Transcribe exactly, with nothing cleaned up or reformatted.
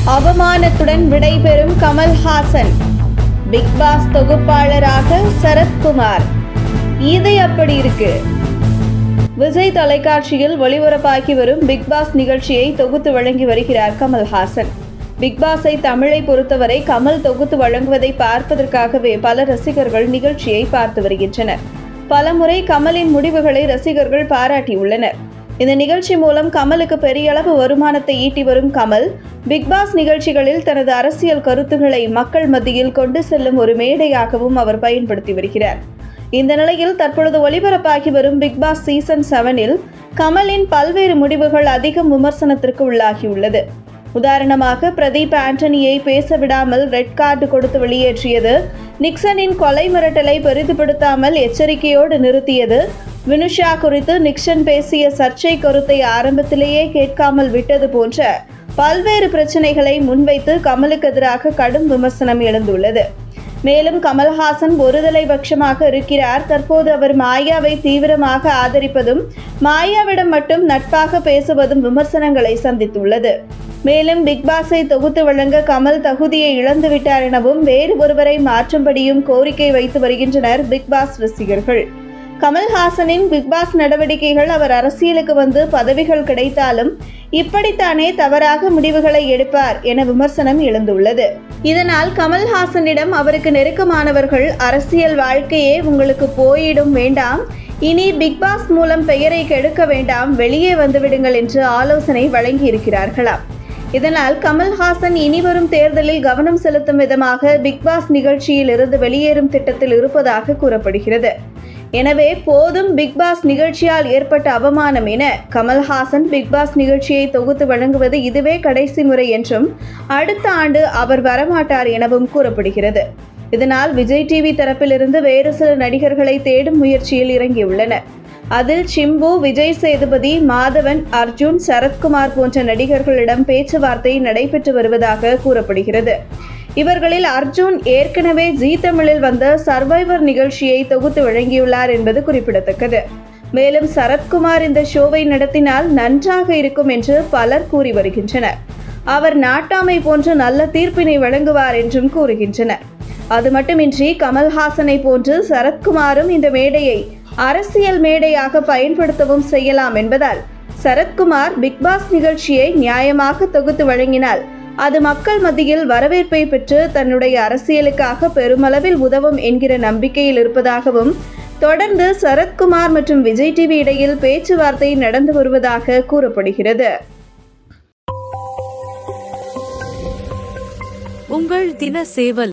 அவமானத்துடன் விடைபெறும் Kamal Haasan. Bigg Boss தொகுப்பாளராக சரத்குமார். இது எப்படி இருக்கு? விஜய் தொலைக்காட்சியில் ஒளிபரப்பாகி வரும் பிக் பாஸ் நிகழ்ச்சியை தொகுத்து வழங்கி வருகிறார் கமல்ஹாசன். பிக் பாஸை தமிழை பொறுத்தவரை கமல் தொகுத்து வழங்குவதை பார்ப்பதற்காகவே பல ரசிகர்கள் நிகழ்ச்சியை பார்த்து வருகின்றனர். பலமுறை கமலின் முடிவுகளை ரசிகர்கள் பாராட்டியுள்ளனர். இந்த நிகழ்ச்சி மூலம் கமலுக்கு பெரிய அளவு வருமானத்தை ஈட்டி வரும் கமல் பிக் பாஸ் நிகழ்ச்சிகளில் தனது அரசியல் கருத்துக்களை மக்கள் மத்தியில் கொண்டு செல்லும் ஒரு மேடையாகவும் அவர் பயன்படுத்தி வருகிறார். இந்த நிலையில் தற்பொழுது ஒளிபரப்பாகி வரும் பிக் பாஸ் சீசன் செவனில் கமலின் பல்வேறு முடிவுகள் அதிகம் விமர்சனத்திற்கு உள்ளாகியுள்ளது. உதாரணமாக, பிரதீப் ஆண்டனியை பேச விடாமல் ரெட் கார்டு கொடுத்து வெளியேற்றியது, நிக்சனின் கொலை மிரட்டலை பெரிதுபடுத்தாமல் எச்சரிக்கையோடு நிறுத்தியது, வினுஷா குறித்து நிக்சன் பேசிய சர்ச்சை கருத்தை ஆரம்பத்திலேயே கேட்காமல் விட்டது போன்ற பல்வேறு பிரச்சனைகளை முன்வைத்து கமலுக்கு எதிராக கடும் விமர்சனம் எழுந்துள்ளது. மேலும் கமல்ஹாசன் ஒருதலை பட்சமாக இருக்கிறார். தற்போது அவர் மாயாவை தீவிரமாக ஆதரிப்பதும் மாயாவிடம் மட்டும் நட்பாக பேசுவதும் விமர்சனங்களை சந்தித்துள்ளது. மேலும் பிக் பாஸை தொகுத்து வழங்க கமல் தகுதியை இழந்துவிட்டார் எனவும் வேறு ஒருவரை மாற்றும்படியும் கோரிக்கை வைத்து வருகின்றனர் பிக் பாஸ் ரசிகர்கள். கமல்ஹாசனின் பிக் பாஸ் நடவடிக்கைகள் அவர் அரசியலுக்கு வந்து பதவிகள் கிடைத்தாலும் இப்படித்தானே தவறாக முடிவுகளை எடுப்பார் என விமர்சனம் எழுந்துள்ளது. இதனால் கமல்ஹாசனிடம் அவருக்கு நெருக்கமானவர்கள் அரசியல் வாழ்க்கையே உங்களுக்கு போயிடும், வேண்டாம், இனி பிக் பாஸ் மூலம் பெயரை கெடுக்க வேண்டாம், வெளியே வந்துவிடுங்கள் என்று ஆலோசனை வழங்கி இருக்கிறார்களாம். இதனால் கமல்ஹாசன் இனிவரும் தேர்தலில் கவனம் செலுத்தும் விதமாக பிக் பாஸ் நிகழ்ச்சியில் இருந்து வெளியேறும் திட்டத்தில் இருப்பதாக கூறப்படுகிறது. எனவே போதும் பிக் பாஸ் நிகழ்ச்சியால் ஏற்பட்ட அவமானம் என கமல்ஹாசன் பிக் பாஸ் நிகழ்ச்சியை தொகுத்து வழங்குவது இதுவே கடைசி முறை என்றும் அடுத்த ஆண்டு அவர் வரமாட்டார் எனவும் கூறப்படுகிறது. இதனால் விஜய் டிவி தரப்பிலிருந்து வேறு சில நடிகர்களை தேடும் முயற்சியில் இறங்கியுள்ளனர். அதில் சிம்பு, விஜய் சேதுபதி, மாதவன், அர்ஜுன், சரத்குமார் போன்ற நடிகர்களிடம் பேச்சுவார்த்தை நடைபெற்று வருவதாக கூறப்படுகிறது. இவர்களில் அர்ஜுன் ஏற்கனவே ஜீ தமிழில் வந்த சர்வைவர் நிகழ்ச்சியை தொகுத்து வழங்கியுள்ளார் என்பது குறிப்பிடத்தக்கது. மேலும் சரத்குமார் இந்த ஷோவை நடத்தினால் நன்றாக இருக்கும் என்று பலர் கூறி வருகின்றனர். அவர் நாட்டாமை போன்று நல்ல தீர்ப்பினை வழங்குவார் என்றும் கூறுகின்றனர். அது மட்டுமின்றி கமல்ஹாசனை போன்று சரத்குமாரும் இந்த மேடையை அரசியல் மேடையாக பயன்படுத்தவும் செய்யலாம் என்பதால் சரத்குமார் பிக் பாஸ் நிகழ்ச்சியை நியாயமாக தொகுத்து வழங்கினால் அது மக்கள் மத்தியில் வரவேற்பை பெற்று தன்னுடைய அரசியலுக்காக பெருமளவில் உதவும் என்கிற நம்பிக்கையில் இருப்பதாகவும், தொடர்ந்து சரத்குமார் மற்றும் விஜய் டிவி இடையில் பேச்சுவார்த்தை நடந்து வருவதாக கூறப்படுகிறது. உங்கள் தின சேவல்